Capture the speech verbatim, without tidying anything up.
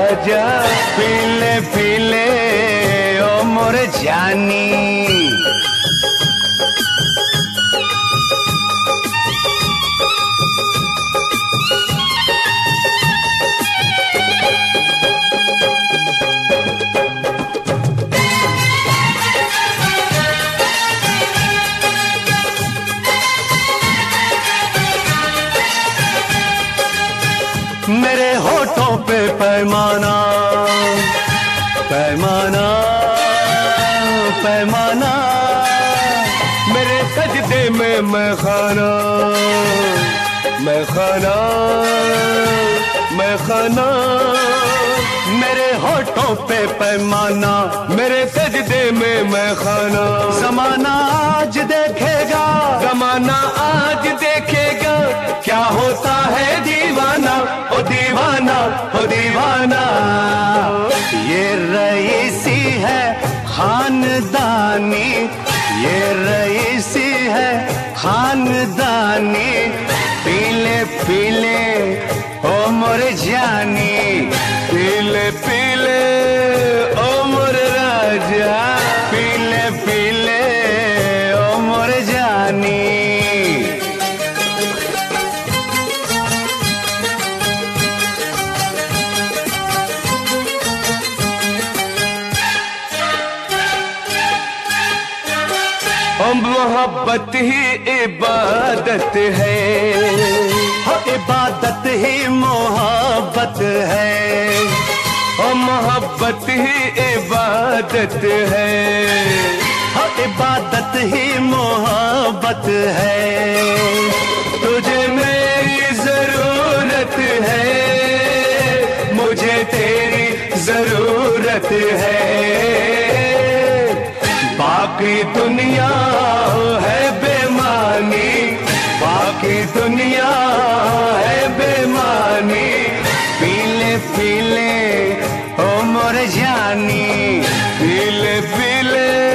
राजा, पीले पीले ओ मोर जानी। मेरे होठों पे पैमाना, पैमाना, पैमाना, मेरे सजदे में मैं खाना, मैं खाना, मैं खाना, मेरे होठों पे पैमाना, मेरे सजदे में मैं खाना। ज़माना आज देखेगा, ज़माना आज देखेगा, क्या होता है दीवाना, ओ दीवाना, ओ दीवाना। ये रईसी है खानदानी, ये रईसी है खानदानी, पीले पीले ओ मोर जानी, पीले पीले ओ मोर राजा, पीले पीले ओ मोर जानी। मोहब्बत ही इबादत है, हो इबादत ही मोहब्बत है, ओ मोहब्बत ही इबादत है, हो इबादत ही मोहब्बत है। तुझे मेरी जरूरत है, मुझे तेरी जरूरत है, बाकी दुनिया है बेमानी, बाकी दुनिया है बेमानी, पीले पीले ओ मोर जानी, पीले पीले